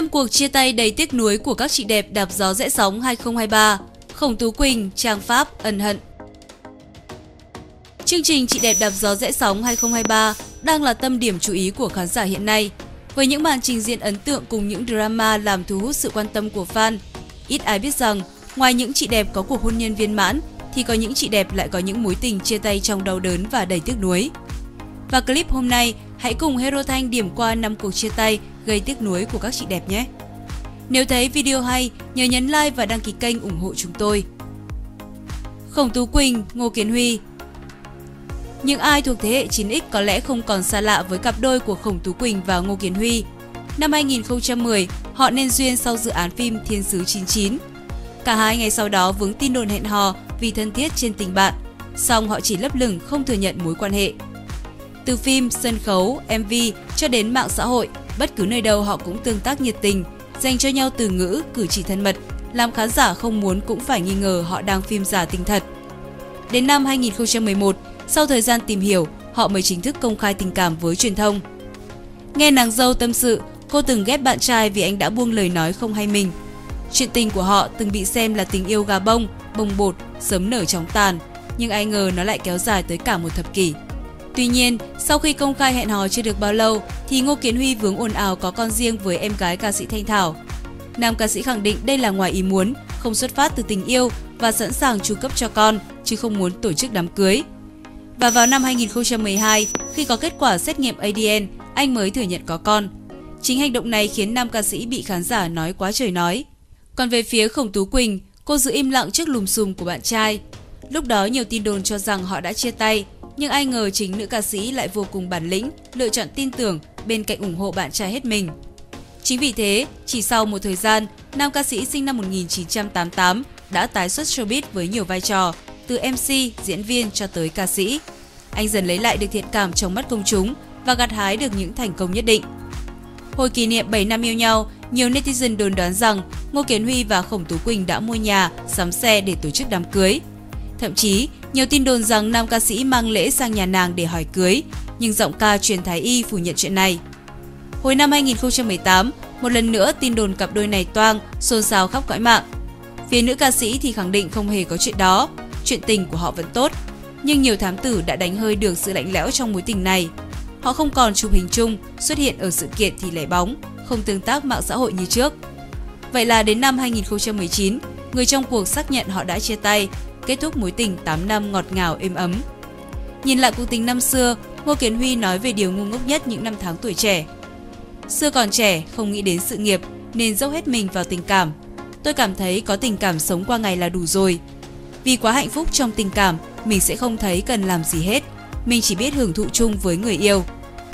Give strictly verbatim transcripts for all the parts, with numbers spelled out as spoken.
năm cuộc chia tay đầy tiếc nuối của các chị đẹp đạp gió rẽ sóng hai không hai ba, Khổng Tú Quỳnh, Trang Pháp ân hận. Chương trình Chị đẹp đạp gió rẽ sóng hai không hai ba đang là tâm điểm chú ý của khán giả hiện nay, với những màn trình diễn ấn tượng cùng những drama làm thu hút sự quan tâm của fan. Ít ai biết rằng, ngoài những chị đẹp có cuộc hôn nhân viên mãn, thì có những chị đẹp lại có những mối tình chia tay trong đau đớn và đầy tiếc nuối. Và clip hôm nay, hãy cùng Hero Thanh điểm qua năm cuộc chia tay gây tiếc nuối của các chị đẹp nhé! Nếu thấy video hay, nhớ nhấn like và đăng ký kênh ủng hộ chúng tôi. Khổng Tú Quỳnh, Ngô Kiến Huy. Những ai thuộc thế hệ chín ích có lẽ không còn xa lạ với cặp đôi của Khổng Tú Quỳnh và Ngô Kiến Huy. Năm hai nghìn không trăm mười, họ nên duyên sau dự án phim Thiên Sứ chín chín. Cả hai ngày sau đó vướng tin đồn hẹn hò vì thân thiết trên tình bạn, song họ chỉ lấp lửng không thừa nhận mối quan hệ. Từ phim, sân khấu, em vê cho đến mạng xã hội, bất cứ nơi đâu họ cũng tương tác nhiệt tình, dành cho nhau từ ngữ, cử chỉ thân mật, làm khán giả không muốn cũng phải nghi ngờ họ đang phim giả tình thật. Đến năm hai nghìn không trăm mười một, sau thời gian tìm hiểu, họ mới chính thức công khai tình cảm với truyền thông. Nghe nàng dâu tâm sự, cô từng ghét bạn trai vì anh đã buông lời nói không hay mình. Chuyện tình của họ từng bị xem là tình yêu gà bông, bông bột, sớm nở chóng tàn, nhưng ai ngờ nó lại kéo dài tới cả một thập kỷ. Tuy nhiên, sau khi công khai hẹn hò chưa được bao lâu, thì Ngô Kiến Huy vướng ồn ào có con riêng với em gái ca sĩ Thanh Thảo. Nam ca sĩ khẳng định đây là ngoài ý muốn, không xuất phát từ tình yêu và sẵn sàng chu cấp cho con, chứ không muốn tổ chức đám cưới. Và vào năm hai nghìn không trăm mười hai, khi có kết quả xét nghiệm a đê en, anh mới thừa nhận có con. Chính hành động này khiến nam ca sĩ bị khán giả nói quá trời nói. Còn về phía Khổng Tú Quỳnh, cô giữ im lặng trước lùm xùm của bạn trai. Lúc đó nhiều tin đồn cho rằng họ đã chia tay, nhưng ai ngờ chính nữ ca sĩ lại vô cùng bản lĩnh, lựa chọn tin tưởng, bên cạnh ủng hộ bạn trai hết mình. Chính vì thế, chỉ sau một thời gian, nam ca sĩ sinh năm một nghìn chín trăm tám mươi tám đã tái xuất showbiz với nhiều vai trò, từ em xê, diễn viên cho tới ca sĩ. Anh dần lấy lại được thiện cảm trong mắt công chúng và gặt hái được những thành công nhất định. Hồi kỷ niệm bảy năm yêu nhau, nhiều netizen đồn đoán rằng Ngô Kiến Huy và Khổng Tú Quỳnh đã mua nhà, sắm xe để tổ chức đám cưới. Thậm chí, nhiều tin đồn rằng nam ca sĩ mang lễ sang nhà nàng để hỏi cưới, nhưng giọng ca truyền thái y phủ nhận chuyện này. Hồi năm hai nghìn không trăm mười tám, một lần nữa tin đồn cặp đôi này toang, xôn xao khắp cõi mạng. Phía nữ ca sĩ thì khẳng định không hề có chuyện đó, chuyện tình của họ vẫn tốt. Nhưng nhiều thám tử đã đánh hơi được sự lạnh lẽo trong mối tình này. Họ không còn chụp hình chung, xuất hiện ở sự kiện thì lẻ bóng, không tương tác mạng xã hội như trước. Vậy là đến năm hai nghìn không trăm mười chín, người trong cuộc xác nhận họ đã chia tay, kết thúc mối tình tám năm ngọt ngào êm ấm. Nhìn lại cuộc tình năm xưa, Ngô Kiến Huy nói về điều ngu ngốc nhất những năm tháng tuổi trẻ. Xưa còn trẻ, không nghĩ đến sự nghiệp, nên dốc hết mình vào tình cảm. Tôi cảm thấy có tình cảm sống qua ngày là đủ rồi. Vì quá hạnh phúc trong tình cảm, mình sẽ không thấy cần làm gì hết. Mình chỉ biết hưởng thụ chung với người yêu.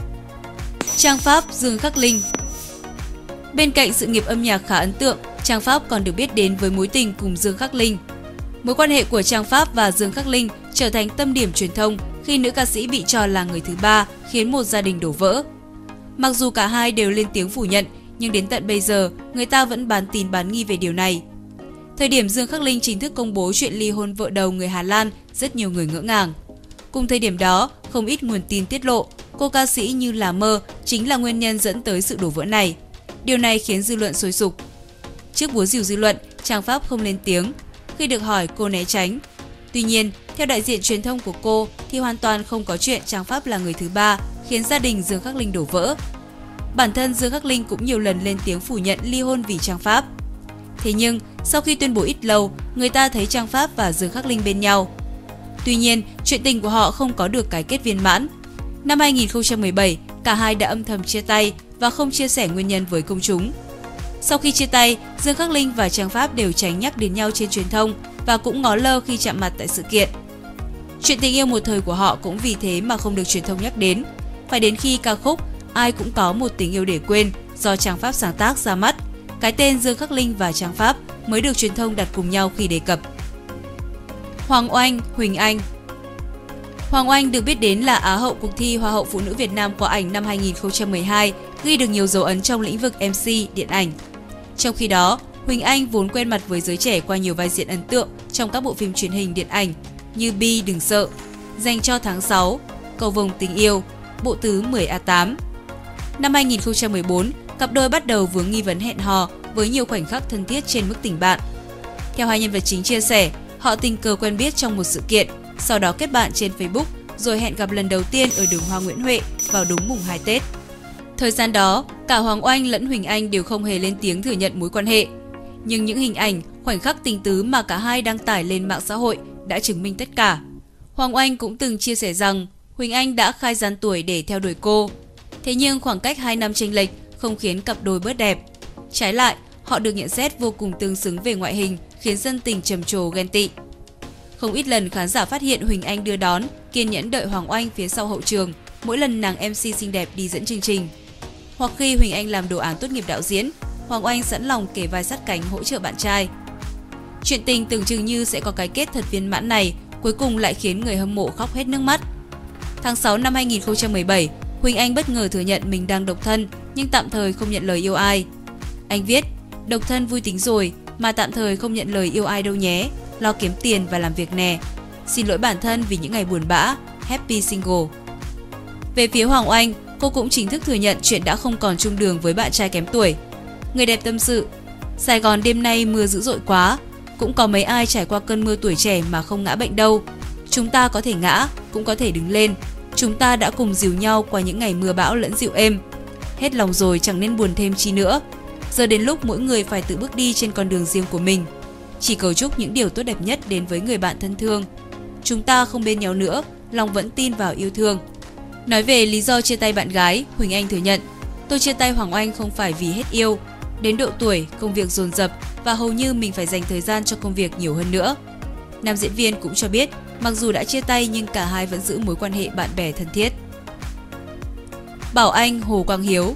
Trang Pháp, Dương Khắc Linh. Bên cạnh sự nghiệp âm nhạc khá ấn tượng, Trang Pháp còn được biết đến với mối tình cùng Dương Khắc Linh. Mối quan hệ của Trang Pháp và Dương Khắc Linh trở thành tâm điểm truyền thông khi nữ ca sĩ bị cho là người thứ ba, khiến một gia đình đổ vỡ. Mặc dù cả hai đều lên tiếng phủ nhận, nhưng đến tận bây giờ, người ta vẫn bán tín bán nghi về điều này. Thời điểm Dương Khắc Linh chính thức công bố chuyện ly hôn vợ đầu người Hà Lan, rất nhiều người ngỡ ngàng. Cùng thời điểm đó, không ít nguồn tin tiết lộ, cô ca sĩ Như Là Mơ chính là nguyên nhân dẫn tới sự đổ vỡ này. Điều này khiến dư luận sôi sục. Trước búa rìu dư luận, Trang Pháp không lên tiếng. Khi được hỏi, cô né tránh. Tuy nhiên, theo đại diện truyền thông của cô thì hoàn toàn không có chuyện Trang Pháp là người thứ ba, khiến gia đình Dương Khắc Linh đổ vỡ. Bản thân Dương Khắc Linh cũng nhiều lần lên tiếng phủ nhận ly hôn vì Trang Pháp. Thế nhưng, sau khi tuyên bố ít lâu, người ta thấy Trang Pháp và Dương Khắc Linh bên nhau. Tuy nhiên, chuyện tình của họ không có được cái kết viên mãn. Năm hai nghìn không trăm mười bảy, cả hai đã âm thầm chia tay và không chia sẻ nguyên nhân với công chúng. Sau khi chia tay, Dương Khắc Linh và Trang Pháp đều tránh nhắc đến nhau trên truyền thông và cũng ngó lơ khi chạm mặt tại sự kiện. Chuyện tình yêu một thời của họ cũng vì thế mà không được truyền thông nhắc đến. Phải đến khi ca khúc Ai Cũng Có Một Tình Yêu Để Quên do Trang Pháp sáng tác ra mắt, cái tên Dương Khắc Linh và Trang Pháp mới được truyền thông đặt cùng nhau khi đề cập. Hoàng Oanh, Huỳnh Anh. Hoàng Oanh được biết đến là Á hậu cuộc thi Hoa hậu Phụ nữ Việt Nam qua ảnh năm hai nghìn không trăm mười hai, ghi được nhiều dấu ấn trong lĩnh vực em xê, điện ảnh. Trong khi đó, Huỳnh Anh vốn quen mặt với giới trẻ qua nhiều vai diễn ấn tượng trong các bộ phim truyền hình điện ảnh như Bi Đừng Sợ, Dành Cho Tháng sáu, Cầu Vồng Tình Yêu, Bộ Tứ mười A tám. Năm hai nghìn không trăm mười bốn, cặp đôi bắt đầu vướng nghi vấn hẹn hò với nhiều khoảnh khắc thân thiết trên mức tình bạn. Theo hai nhân vật chính chia sẻ, họ tình cờ quen biết trong một sự kiện, sau đó kết bạn trên Facebook rồi hẹn gặp lần đầu tiên ở đường Hoa Nguyễn Huệ vào đúng mùng hai Tết. Thời gian đó, cả Hoàng Oanh lẫn Huỳnh Anh đều không hề lên tiếng thừa nhận mối quan hệ. Nhưng những hình ảnh, khoảnh khắc tình tứ mà cả hai đăng tải lên mạng xã hội đã chứng minh tất cả. Hoàng Oanh cũng từng chia sẻ rằng Huỳnh Anh đã khai gian tuổi để theo đuổi cô. Thế nhưng khoảng cách hai năm chênh lệch không khiến cặp đôi bớt đẹp. Trái lại, họ được nhận xét vô cùng tương xứng về ngoại hình, khiến dân tình trầm trồ ghen tị. Không ít lần khán giả phát hiện Huỳnh Anh đưa đón, kiên nhẫn đợi Hoàng Oanh phía sau hậu trường mỗi lần nàng em xê xinh đẹp đi dẫn chương trình. Hoặc khi Huỳnh Anh làm đồ án tốt nghiệp đạo diễn, Hoàng Oanh sẵn lòng kề vai sát cánh hỗ trợ bạn trai. Chuyện tình tưởng chừng như sẽ có cái kết thật viên mãn này, cuối cùng lại khiến người hâm mộ khóc hết nước mắt. Tháng sáu năm hai nghìn không trăm mười bảy, Huỳnh Anh bất ngờ thừa nhận mình đang độc thân nhưng tạm thời không nhận lời yêu ai. Anh viết, độc thân vui tính rồi mà tạm thời không nhận lời yêu ai đâu nhé, lo kiếm tiền và làm việc nè. Xin lỗi bản thân vì những ngày buồn bã, happy single. Về phía Hoàng Oanh, cô cũng chính thức thừa nhận chuyện đã không còn chung đường với bạn trai kém tuổi. Người đẹp tâm sự, Sài Gòn đêm nay mưa dữ dội quá, cũng có mấy ai trải qua cơn mưa tuổi trẻ mà không ngã bệnh đâu. Chúng ta có thể ngã, cũng có thể đứng lên. Chúng ta đã cùng dìu nhau qua những ngày mưa bão lẫn dịu êm. Hết lòng rồi chẳng nên buồn thêm chi nữa. Giờ đến lúc mỗi người phải tự bước đi trên con đường riêng của mình. Chỉ cầu chúc những điều tốt đẹp nhất đến với người bạn thân thương. Chúng ta không bên nhau nữa, lòng vẫn tin vào yêu thương. Nói về lý do chia tay bạn gái, Huỳnh Anh thừa nhận, tôi chia tay Hoàng Oanh không phải vì hết yêu. Đến độ tuổi, công việc dồn dập và hầu như mình phải dành thời gian cho công việc nhiều hơn nữa. Nam diễn viên cũng cho biết, mặc dù đã chia tay nhưng cả hai vẫn giữ mối quan hệ bạn bè thân thiết. Bảo Anh, Hồ Quang Hiếu.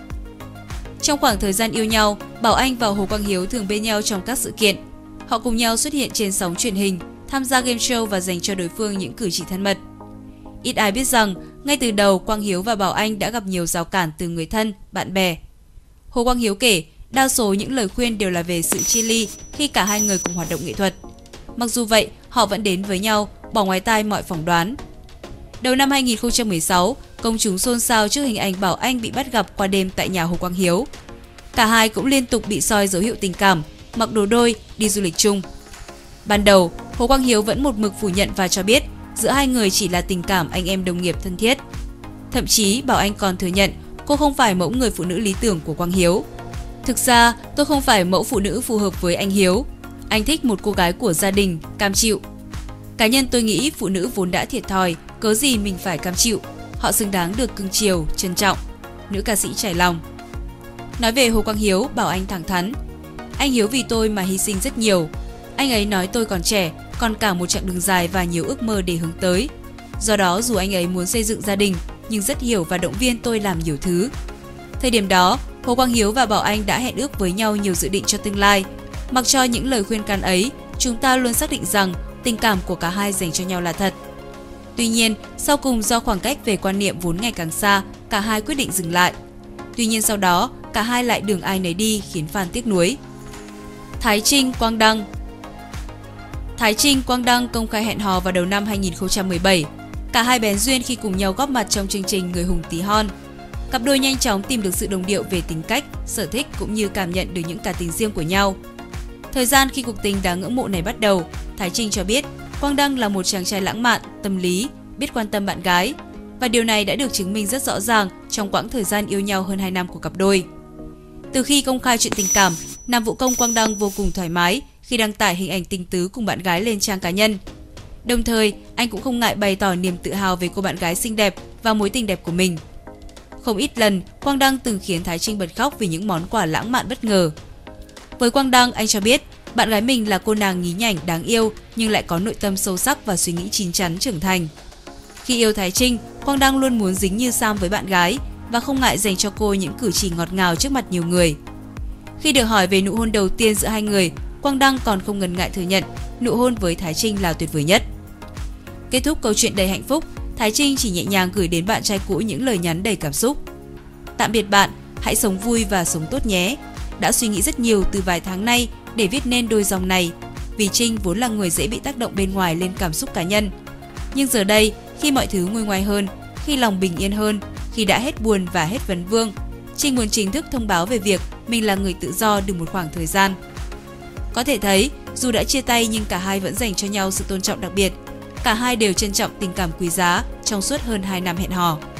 Trong khoảng thời gian yêu nhau, Bảo Anh và Hồ Quang Hiếu thường bên nhau trong các sự kiện. Họ cùng nhau xuất hiện trên sóng truyền hình, tham gia game show và dành cho đối phương những cử chỉ thân mật. Ít ai biết rằng, ngay từ đầu Quang Hiếu và Bảo Anh đã gặp nhiều rào cản từ người thân, bạn bè. Hồ Quang Hiếu kể, đa số những lời khuyên đều là về sự chia ly khi cả hai người cùng hoạt động nghệ thuật. Mặc dù vậy, họ vẫn đến với nhau, bỏ ngoài tai mọi phỏng đoán. Đầu năm hai nghìn không trăm mười sáu, công chúng xôn xao trước hình ảnh Bảo Anh bị bắt gặp qua đêm tại nhà Hồ Quang Hiếu. Cả hai cũng liên tục bị soi dấu hiệu tình cảm, mặc đồ đôi, đi du lịch chung. Ban đầu, Hồ Quang Hiếu vẫn một mực phủ nhận và cho biết giữa hai người chỉ là tình cảm anh em đồng nghiệp thân thiết. Thậm chí, Bảo Anh còn thừa nhận cô không phải mẫu người phụ nữ lý tưởng của Quang Hiếu. Thực ra, tôi không phải mẫu phụ nữ phù hợp với anh Hiếu. Anh thích một cô gái của gia đình, cam chịu. Cá nhân tôi nghĩ phụ nữ vốn đã thiệt thòi, cớ gì mình phải cam chịu. Họ xứng đáng được cưng chiều, trân trọng. Nữ ca sĩ trải lòng. Nói về Hồ Quang Hiếu, Bảo Anh thẳng thắn. Anh Hiếu vì tôi mà hy sinh rất nhiều. Anh ấy nói tôi còn trẻ, còn cả một chặng đường dài và nhiều ước mơ để hướng tới. Do đó dù anh ấy muốn xây dựng gia đình, nhưng rất hiểu và động viên tôi làm nhiều thứ. Thời điểm đó, Hồ Quang Hiếu và Bảo Anh đã hẹn ước với nhau nhiều dự định cho tương lai. Mặc cho những lời khuyên can ấy, chúng ta luôn xác định rằng tình cảm của cả hai dành cho nhau là thật. Tuy nhiên, sau cùng do khoảng cách về quan niệm vốn ngày càng xa, cả hai quyết định dừng lại. Tuy nhiên sau đó, cả hai lại đường ai nấy đi khiến fan tiếc nuối. Thái Trinh, Quang Đăng. Thái Trinh, Quang Đăng công khai hẹn hò vào đầu năm hai nghìn không trăm mười bảy. Cả hai bén duyên khi cùng nhau góp mặt trong chương trình Người hùng tí hon. Cặp đôi nhanh chóng tìm được sự đồng điệu về tính cách, sở thích cũng như cảm nhận được những cá tính riêng của nhau. Thời gian khi cuộc tình đáng ngưỡng mộ này bắt đầu, Thái Trinh cho biết Quang Đăng là một chàng trai lãng mạn, tâm lý, biết quan tâm bạn gái. Và điều này đã được chứng minh rất rõ ràng trong quãng thời gian yêu nhau hơn hai năm của cặp đôi. Từ khi công khai chuyện tình cảm, nam vũ công Quang Đăng vô cùng thoải mái khi đăng tải hình ảnh tình tứ cùng bạn gái lên trang cá nhân. Đồng thời, anh cũng không ngại bày tỏ niềm tự hào về cô bạn gái xinh đẹp và mối tình đẹp của mình. Không ít lần, Quang Đăng từng khiến Thái Trinh bật khóc vì những món quà lãng mạn bất ngờ. Với Quang Đăng, anh cho biết bạn gái mình là cô nàng nhí nhảnh đáng yêu nhưng lại có nội tâm sâu sắc và suy nghĩ chín chắn trưởng thành. Khi yêu Thái Trinh, Quang Đăng luôn muốn dính như Sam với bạn gái và không ngại dành cho cô những cử chỉ ngọt ngào trước mặt nhiều người. Khi được hỏi về nụ hôn đầu tiên giữa hai người, Quang Đăng còn không ngần ngại thừa nhận nụ hôn với Thái Trinh là tuyệt vời nhất. Kết thúc câu chuyện đầy hạnh phúc, Thái Trinh chỉ nhẹ nhàng gửi đến bạn trai cũ những lời nhắn đầy cảm xúc. Tạm biệt bạn, hãy sống vui và sống tốt nhé. Đã suy nghĩ rất nhiều từ vài tháng nay để viết nên đôi dòng này, vì Trinh vốn là người dễ bị tác động bên ngoài lên cảm xúc cá nhân. Nhưng giờ đây, khi mọi thứ nguôi ngoai hơn, khi lòng bình yên hơn, khi đã hết buồn và hết vấn vương, Trinh muốn chính thức thông báo về việc mình là người tự do được một khoảng thời gian. Có thể thấy, dù đã chia tay nhưng cả hai vẫn dành cho nhau sự tôn trọng đặc biệt. Cả hai đều trân trọng tình cảm quý giá trong suốt hơn hai năm hẹn hò.